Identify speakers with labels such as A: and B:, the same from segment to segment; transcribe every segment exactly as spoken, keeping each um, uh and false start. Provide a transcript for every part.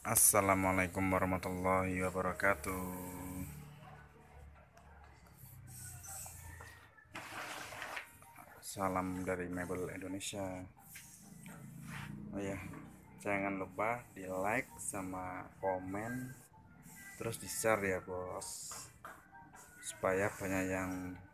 A: Assalamualaikum warahmatullahi wabarakatuh. Salam dari Mebel Indonesia. Oh ya, jangan lupa di like sama komen, terus di share ya bos, supaya banyak yang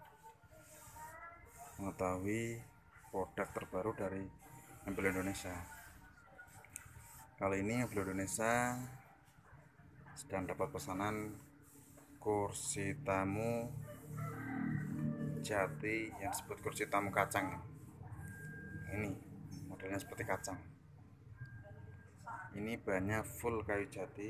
A: mengetahui produk terbaru dari Mebel Indonesia. Kali ini Mebel Indonesia sedang dapat pesanan kursi tamu jati yang disebut kursi tamu kacang. Ini modelnya seperti kacang. Ini bahannya full kayu jati.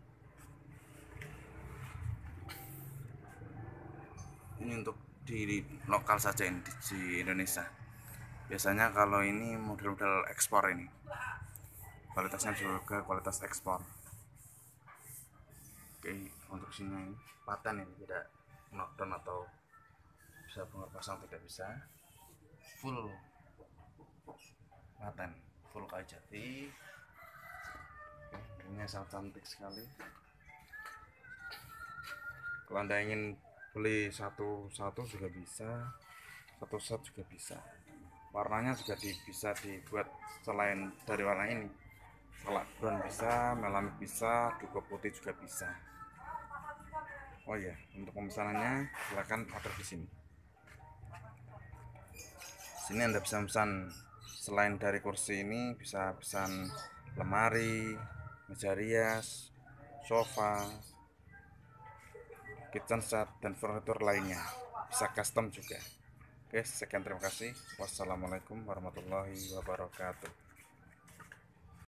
A: Ini untuk di lokal saja, ini di Indonesia. Biasanya kalau ini model-model ekspor, ini kualitasnya juga kualitas ekspor. Oke, untuk sini paten, ini tidak knockdown atau bisa bongkar pasang, tidak bisa. Full paten, full kayu jati. Ini sangat cantik sekali. Kalau anda ingin beli satu-satu juga bisa, satu set juga bisa. Warnanya juga di, bisa dibuat selain dari warna ini, salak brown bisa, melamik bisa, duku putih juga bisa. Oh iya, untuk pemesanannya silahkan order di sini. Sini anda bisa pesan, selain dari kursi ini bisa pesan lemari, meja rias, sofa, kitchen set, dan furnitur lainnya. Bisa custom juga. Oke, sekian, terima kasih. Wassalamualaikum warahmatullahi wabarakatuh.